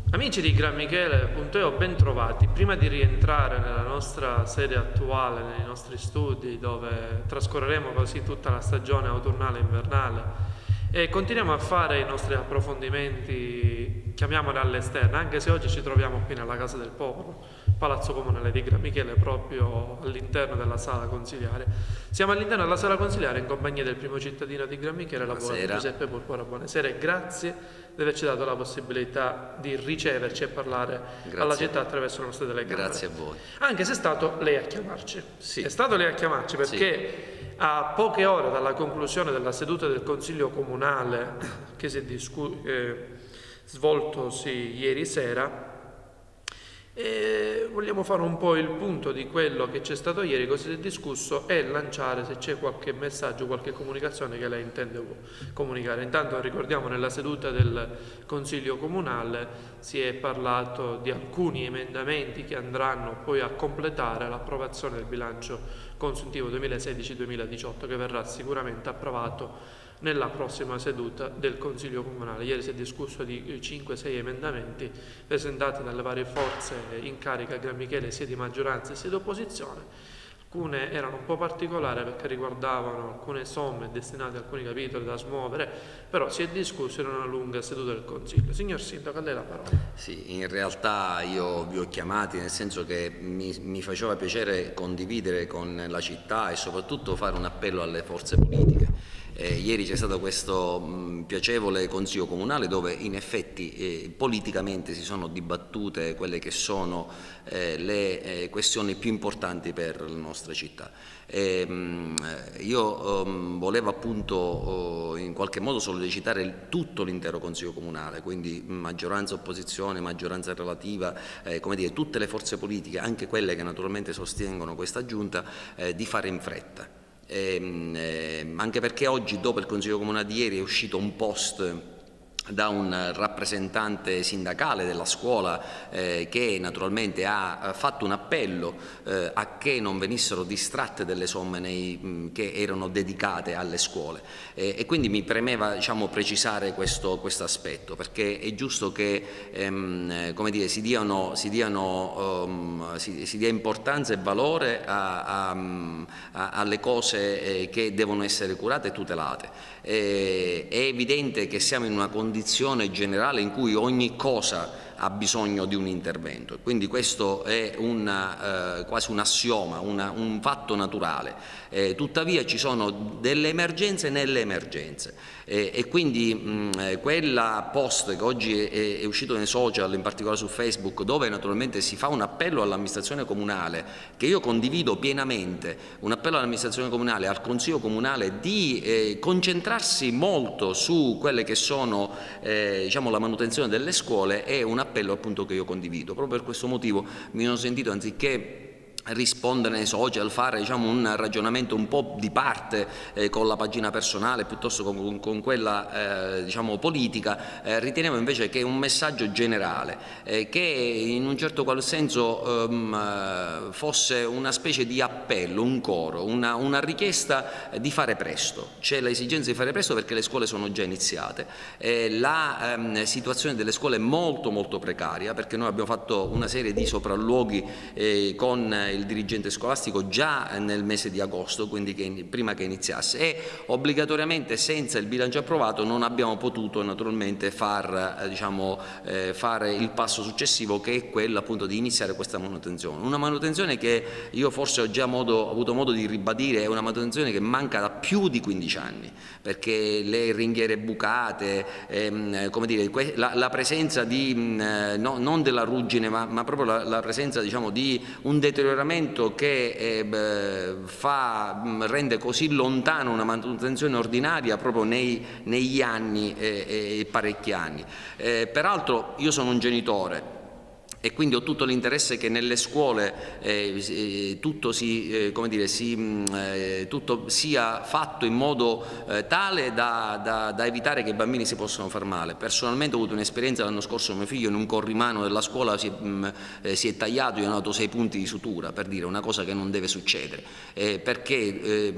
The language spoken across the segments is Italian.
Amici di GranMichele.eu, ben trovati. Prima di rientrare nella nostra sede attuale, nei nostri studi, dove trascorreremo così tutta la stagione autunnale e invernale, e continuiamo a fare i nostri approfondimenti, chiamiamoli all'esterno, anche se oggi ci troviamo qui nella Casa del Popolo, Palazzo Comunale di GranMichele, proprio all'interno della sala consiliare. Siamo all'interno della sala consiliare in compagnia del primo cittadino di GranMichele, l'avvocato Giuseppe Porpora. Buonasera e grazie di averci dato la possibilità di riceverci e parlare alla città attraverso le nostre telecamere. Grazie a voi. Anche se è stato lei a chiamarci. Sì. È stato lei a chiamarci perché a poche ore dalla conclusione della seduta del Consiglio Comunale che si è svoltosi ieri sera, vogliamo fare un po' il punto di quello che c'è stato ieri, cosa si è discusso, e lanciare se c'è qualche messaggio, qualche comunicazione che lei intende comunicare. Intanto ricordiamo, nella seduta del Consiglio Comunale si è parlato di alcuni emendamenti che andranno poi a completare l'approvazione del bilancio consuntivo 2016-2018, che verrà sicuramente approvato nella prossima seduta del Consiglio Comunale. Ieri si è discusso di 5-6 emendamenti presentati dalle varie forze in carica a GranMichele, sia di maggioranza sia di opposizione. Alcune erano un po' particolari perché riguardavano alcune somme destinate a alcuni capitoli da smuovere, però si è discusso in una lunga seduta del Consiglio. Signor Sindaco, a lei la parola. Sì, in realtà io vi ho chiamati nel senso che mi faceva piacere condividere con la città e soprattutto fare un appello alle forze politiche. Ieri c'è stato questo piacevole Consiglio Comunale dove in effetti politicamente si sono dibattute quelle che sono le questioni più importanti per la nostra città. Io volevo appunto in qualche modo sollecitare tutto l'intero Consiglio Comunale, quindi maggioranza, opposizione, maggioranza relativa, come dire, tutte le forze politiche, anche quelle che naturalmente sostengono questa giunta, di fare in fretta. Anche perché oggi, dopo il Consiglio Comunale di ieri, è uscito un post da un rappresentante sindacale della scuola che naturalmente ha fatto un appello a che non venissero distratte delle somme che erano dedicate alle scuole, e quindi mi premeva, diciamo, precisare questo aspetto, perché è giusto che come dire, si dia importanza e valore alle cose che devono essere curate e tutelate. È evidente che siamo in una condizione generale in cui ogni cosa ha bisogno di un intervento, quindi questo è quasi un assioma, un fatto naturale. Tuttavia ci sono delle emergenze nelle emergenze, e quindi quella post che oggi è uscito nei social, in particolare su Facebook, dove naturalmente si fa un appello all'amministrazione comunale, che io condivido pienamente, un appello all'amministrazione comunale, al Consiglio Comunale, di concentrarsi molto su quelle che sono diciamo, la manutenzione delle scuole, è un appello appunto che io condivido. Proprio per questo motivo mi sono sentito, anziché rispondere nei social, fare, diciamo, un ragionamento un po' di parte con la pagina personale piuttosto con quella diciamo politica, ritenevo invece che un messaggio generale che in un certo qual senso fosse una specie di appello, un coro, una richiesta di fare presto. C'è l'esigenza di fare presto perché le scuole sono già iniziate, la situazione delle scuole è molto precaria, perché noi abbiamo fatto una serie di sopralluoghi con il dirigente scolastico già nel mese di agosto, quindi prima che iniziasse, e obbligatoriamente senza il bilancio approvato non abbiamo potuto naturalmente fare il passo successivo, che è quello appunto di iniziare questa manutenzione. Una manutenzione che io forse ho già avuto modo di ribadire, è una manutenzione che manca da più di 15 anni, perché le ringhiere bucate, come dire, la presenza di non della ruggine, ma proprio la presenza, diciamo, di un deterioramento che rende così lontano una manutenzione ordinaria proprio negli anni, parecchi anni. Peraltro io sono un genitore e quindi ho tutto l'interesse che nelle scuole tutto sia fatto in modo tale da evitare che i bambini si possano far male. Personalmente ho avuto un'esperienza l'anno scorso, mio figlio in un corrimano della scuola si è tagliato, gli hanno dato 6 punti di sutura, per dire una cosa che non deve succedere, perché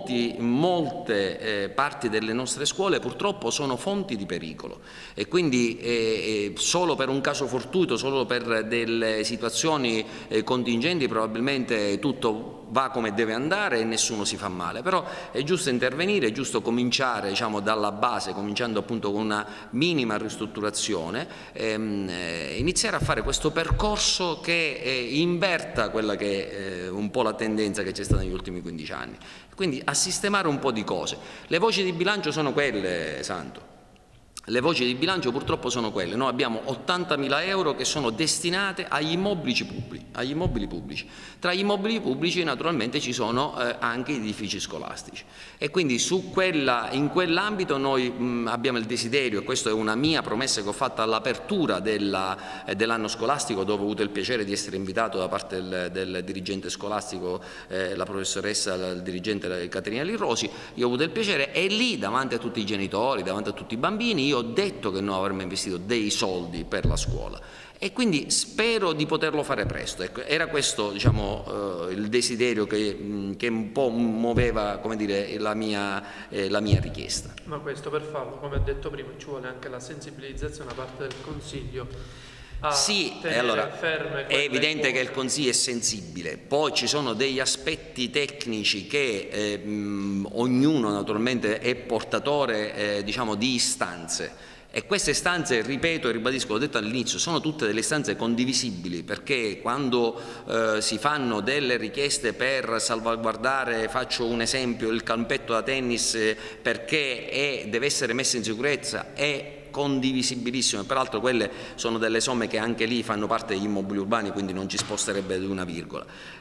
molte parti delle nostre scuole purtroppo sono fonti di pericolo, e quindi solo per un caso fortuito, solo per delle situazioni contingenti probabilmente tutto va come deve andare e nessuno si fa male, però è giusto intervenire, è giusto cominciare, diciamo, dalla base, cominciando appunto con una minima ristrutturazione, iniziare a fare questo percorso che inverta quella che è un po' la tendenza che c'è stata negli ultimi 15 anni, quindi a sistemare un po' di cose. Le voci di bilancio sono quelle, Santo. Le voci di bilancio purtroppo sono quelle. Noi abbiamo 80.000 euro che sono destinate agli immobili pubblici. Tra gli immobili pubblici naturalmente ci sono anche gli edifici scolastici, e quindi in quell'ambito noi abbiamo il desiderio, e questa è una mia promessa che ho fatto all'apertura dell'anno scolastico, dove ho avuto il piacere di essere invitato da parte del dirigente scolastico, la professoressa, il dirigente Caterina Lirosi. Io ho avuto il piacere, e lì davanti a tutti i genitori, davanti a tutti i bambini, io ho detto che noi avremmo investito dei soldi per la scuola, e quindi spero di poterlo fare presto. Ecco, era questo, diciamo, il desiderio che un po' muoveva, come dire, la mia richiesta. Ma questo, per farlo, come ha detto prima, ci vuole anche la sensibilizzazione da parte del Consiglio. Sì, allora è evidente che il Consiglio è sensibile, poi ci sono degli aspetti tecnici che ognuno naturalmente è portatore diciamo, di istanze, e queste istanze, ripeto e ribadisco, l'ho detto all'inizio, sono tutte delle istanze condivisibili, perché quando si fanno delle richieste per salvaguardare, faccio un esempio, il campetto da tennis perché deve essere messo in sicurezza, è condivisibilissimo, e peraltro quelle sono delle somme che anche lì fanno parte degli immobili urbani, quindi non ci sposterebbe di una virgola.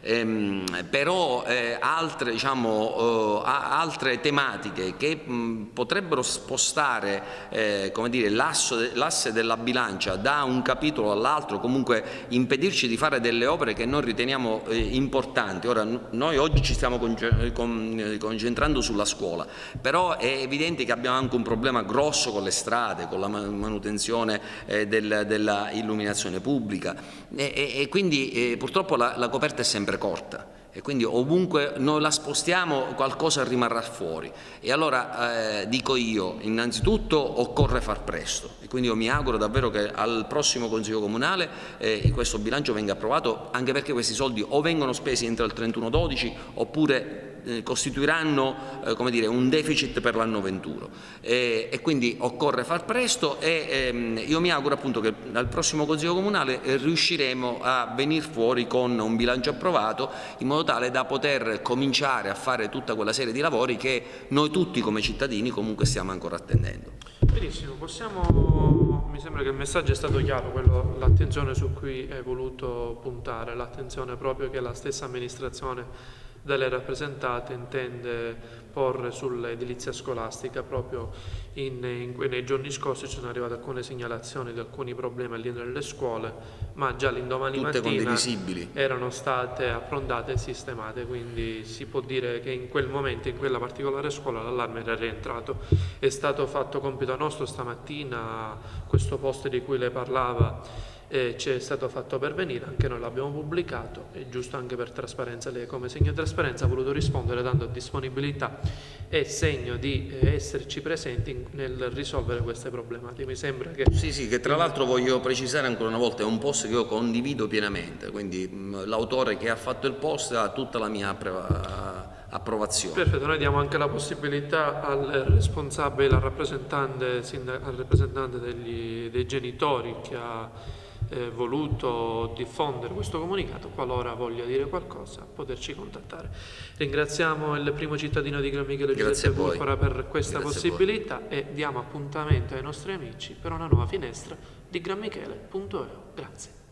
Però altre, diciamo, altre tematiche che potrebbero spostare come dire, l'asse della bilancia da un capitolo all'altro, comunque impedirci di fare delle opere che noi riteniamo importanti. Ora, noi oggi ci stiamo concentrando sulla scuola, però è evidente che abbiamo anche un problema grosso con le strade, con la manutenzione della illuminazione pubblica, e quindi purtroppo la coperta è sempre corta, e quindi ovunque noi la spostiamo qualcosa rimarrà fuori. E allora dico io, innanzitutto occorre far presto, e quindi io mi auguro davvero che al prossimo Consiglio Comunale questo bilancio venga approvato, anche perché questi soldi o vengono spesi entro il 31/12 oppure costituiranno come dire, un deficit per l'anno 21, e quindi occorre far presto, e io mi auguro appunto che dal prossimo Consiglio Comunale riusciremo a venire fuori con un bilancio approvato, in modo tale da poter cominciare a fare tutta quella serie di lavori che noi tutti come cittadini comunque stiamo ancora attendendo. Benissimo, mi sembra che il messaggio è stato chiaro, l'attenzione su cui hai voluto puntare, l'attenzione proprio che la stessa amministrazione dalle rappresentate intende porre sull'edilizia scolastica. Proprio nei giorni scorsi ci sono arrivate alcune segnalazioni di alcuni problemi all'interno delle scuole, ma già l'indomani mattina erano state approntate e sistemate, quindi si può dire che in quel momento, in quella particolare scuola, l'allarme era rientrato. È stato fatto compito nostro stamattina, questo post di cui lei parlava ci è stato fatto pervenire, anche noi l'abbiamo pubblicato, è giusto anche per trasparenza. Lei come segno di trasparenza ha voluto rispondere dando disponibilità e segno di esserci presenti nel risolvere queste problematiche. Mi sembra che... Sì, che tra l'altro voglio precisare ancora una volta, è un post che io condivido pienamente, quindi l'autore che ha fatto il post ha tutta la mia approvazione. Perfetto, noi diamo anche la possibilità al responsabile, al rappresentante dei genitori che ha voluto diffondere questo comunicato, qualora voglia dire qualcosa, poterci contattare. Ringraziamo il primo cittadino di Gran Michele Giuseppe Pulfara per questa possibilità, e diamo appuntamento ai nostri amici per una nuova finestra di granmichele.eu. Grazie.